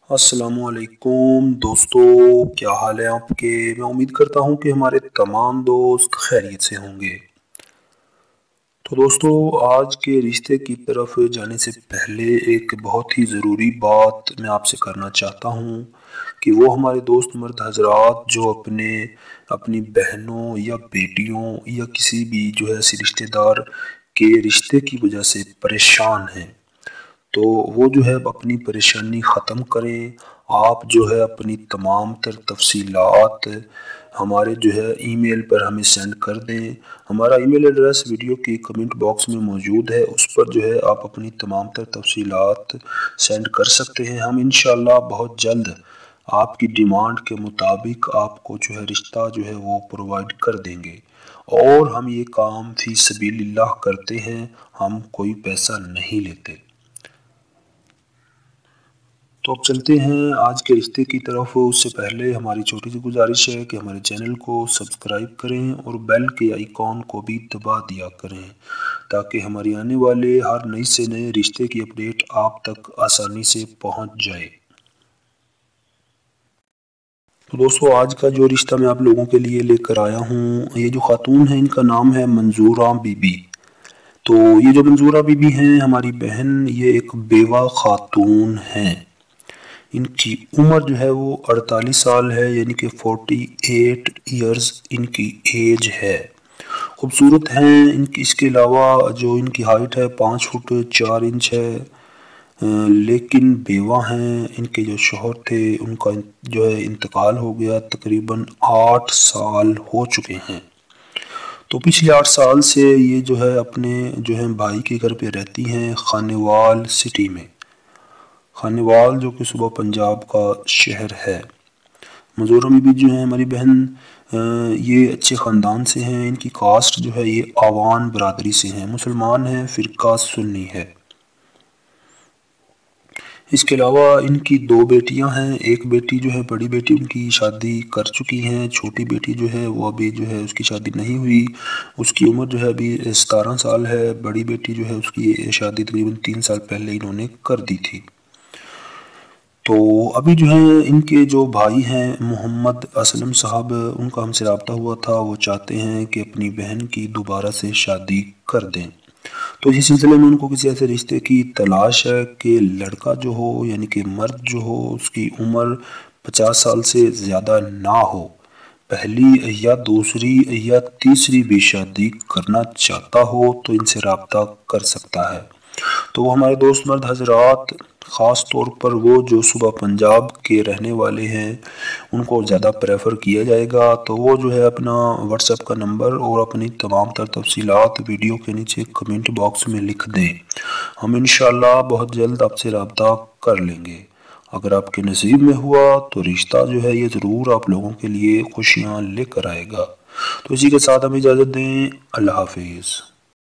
السلام علیکم دوستو، کیا حال ہے آپ کے؟ میں امید کرتا ہوں کہ ہمارے تمام دوست خیریت سے ہوں گے۔ تو دوستو، آج کے رشتے کی طرف جانے سے پہلے ایک بہت ہی ضروری بات میں آپ سے کرنا چاہتا ہوں کہ وہ ہمارے دوست مرد حضرات جو اپنی بہنوں یا بیٹیوں یا کسی بھی ایسے رشتہ دار کے رشتے کی وجہ سے پریشان ہیں، تو وہ اپنی پریشانی ختم کریں۔ آپ اپنی تمام تر تفصیلات ہمارے ای میل پر ہمیں سینڈ کر دیں۔ ہمارا ای میل ایڈریس ویڈیو کی کمنٹ باکس میں موجود ہے، اس پر آپ اپنی تمام تر تفصیلات سینڈ کر سکتے ہیں۔ ہم انشاءاللہ بہت جلد آپ کی ڈیمانڈ کے مطابق آپ کو رشتہ وہ پرووائڈ کر دیں گے، اور ہم یہ کام فی سبیل اللہ کرتے ہیں، ہم کوئی پیسہ نہیں لیتے۔ تو اب چلتے ہیں آج کے رشتے کی طرف۔ اس سے پہلے ہماری چھوٹی سی گزارش ہے کہ ہمارے چینل کو سبسکرائب کریں اور بیل کے آئیکن کو بھی دبا دیا کریں، تاکہ ہماری آنے والے ہر نئی سے نئے رشتے کی اپڈیٹ آپ تک آسانی سے پہنچ جائے۔ تو دوستو، آج کا جو رشتہ میں آپ لوگوں کے لیے لے کر آیا ہوں، یہ جو خاتون ہیں ان کا نام ہے منظورہ بی بی۔ تو یہ جو منظورہ بی بی ہیں ہماری بہن، یہ ایک بیوہ خاتون ہیں۔ ان کی عمر وہ 48 سال ہے، یعنی کہ 48 ایئرز ان کی ایج ہے۔ خوبصورت ہیں اس کے علاوہ جو ان کی ہائٹ ہے 5 فٹ 4 انچ ہے، لیکن بیوہ ہیں۔ ان کے جو شوہر تھے ان کا انتقال ہو گیا، تقریباً 8 سال ہو چکے ہیں۔ تو پچھلے 8 سال سے یہ اپنے بھائی کے گھر پہ رہتی ہیں، خانیوال سٹی میں۔ خانیوال جو کہ صوبہ پنجاب کا شہر ہے۔ منظورہ بی بی جو ہیں ہماری بہن، یہ اچھے خاندان سے ہیں۔ ان کی کاسٹ یہ آوان برادری سے ہیں، مسلمان ہیں، فرقہ سنی ہے۔ اس کے علاوہ ان کی 2 بیٹیاں ہیں۔ ایک بیٹی بڑی بیٹی ان کی شادی کر چکی ہیں، چھوٹی بیٹی وہ ابھی اس کی شادی نہیں ہوئی، اس کی عمر ابھی 17 سال ہے۔ بڑی بیٹی اس کی شادی تقریباً 3 سال پہلے انہوں نے کر دی تھی۔ تو ابھی ان کے جو بھائی ہیں محمد اسلم صاحب، ان کا ہم سے رابطہ ہوا تھا، وہ چاہتے ہیں کہ اپنی بہن کی دوبارہ سے شادی کر دیں۔ تو اسی سلسلے میں ان کو کسی ایسے رشتے کی تلاش ہے کہ لڑکا یعنی کہ مرد اس کی عمر 50 سال سے زیادہ نہ ہو، پہلی یا دوسری یا تیسری بھی شادی کرنا چاہتا ہو تو ان سے رابطہ کر سکتا ہے۔ تو وہ ہمارے دوست مرد حضرات، خاص طور پر وہ جو صوبہ پنجاب کے رہنے والے ہیں، ان کو زیادہ پریفر کیا جائے گا۔ تو وہ اپنا واٹس ایپ کا نمبر اور اپنی تمام تر تفصیلات ویڈیو کے نیچے کمنٹ باکس میں لکھ دیں، ہم انشاءاللہ بہت جلد آپ سے رابطہ کر لیں گے۔ اگر آپ کے نصیب میں ہوا تو رشتہ یہ ضرور آپ لوگوں کے لیے خوشیاں لے کر آئے گا۔ تو اسی کے ساتھ ہمیں اجازت دیں، اللہ حافظ۔